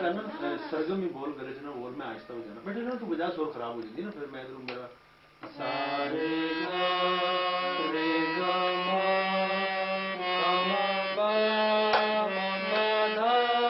करना सरगम ही बोल करे ना, बोल में आहिस्ता हो जाना बेटे ना, तू बजा शोर खराब हो जाती ना, फिर मैं इधर मेरा सा रे गा रे गा मा पा मा धा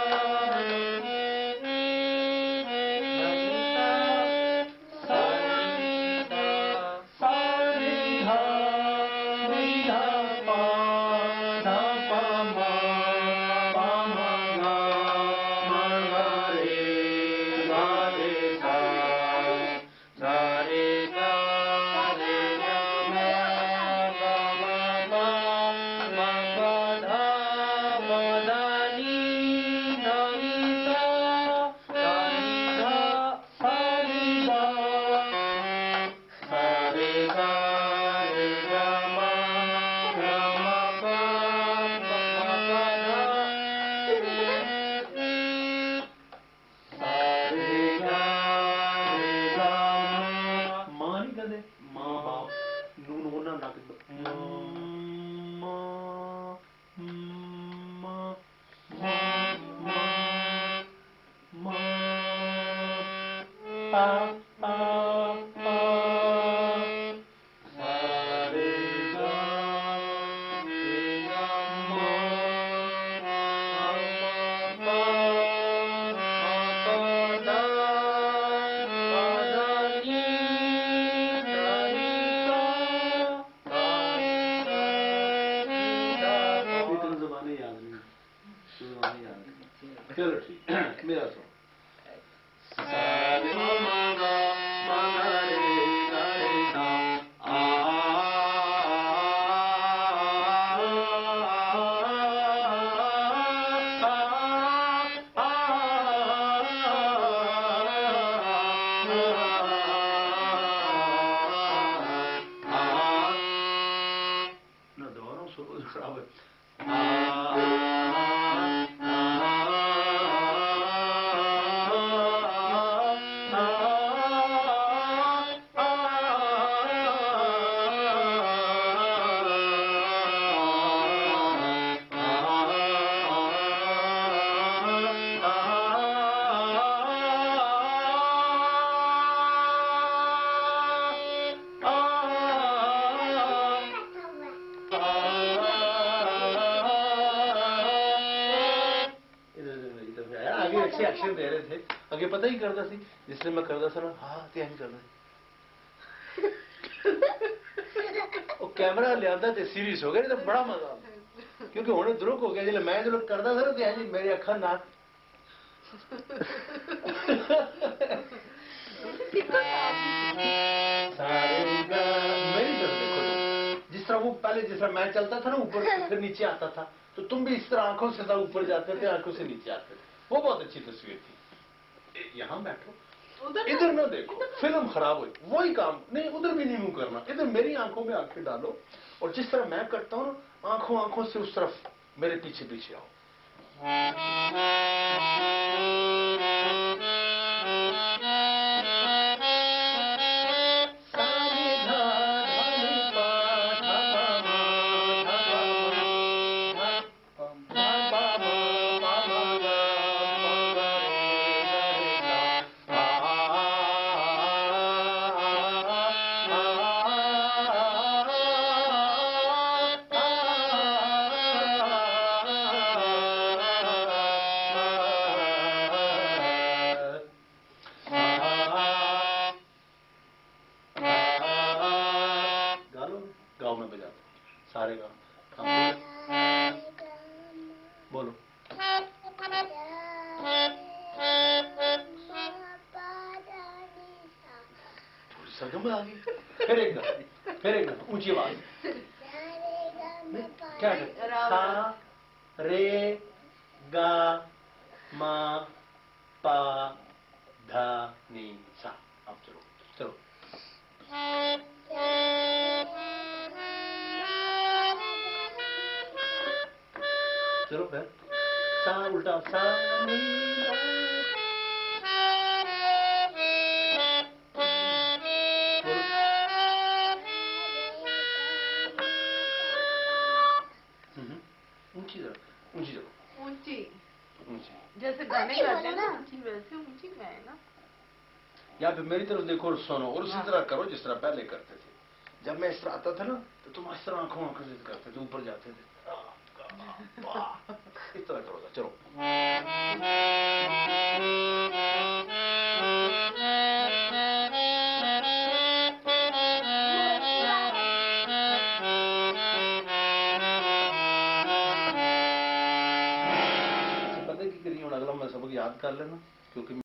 चलो ठीक मेरा सो ना दोनों सो खराब है अच्छे अक्षर दे रहे थे अगे पता ही करता सी जिससे मैं करता था ना हाँ ते करदा वो कैमरा लिया ते सीरीज हो गया तो बड़ा मजा आता क्योंकि हुणे दुरुक हो गया जिसले मैं जो करदा था ना ते जी मेरी अखा नाक मेरी तरफ देखो जिस तरह वो पहले जिस तरह मैं चलता था ना ऊपर फिर नीचे आता था तो तुम भी इस तरह आंखों से ऊपर जाते थे आंखों से नीचे आते थे वो बहुत अच्छी तस्वीर थी यहाँ बैठो इधर ना देखो फिल्म खराब हुई वही काम नहीं उधर भी नहीं मुंह करना इधर मेरी आंखों में आंखें डालो और जिस तरह मैं करता हूँ आंखों आंखों से उस तरफ मेरे पीछे पीछे आओ गाँव में बजाते सारे गाँव बोलो सरगम आ गई फिर एक ऊंची आवाज क्या सा रे गा मा पा धा नी सा अब चलो चलो चलो फिर सा उल्टा सा ऊंची ऊंची ऊंची जैसे गाने गाते हैं ना वैसे ऊंची गाए ना। या फिर मेरी तरफ देखो और सुनो और उसी तरह करो जिस तरह पहले करते थे। जब मैं इस तरह आता था ना तो तुम इस तरह आंखों से करते थे, ऊपर जाते थे। इस तरह करो, चलो। पता की करिए, अगला मैं सबक याद कर लेना क्योंकि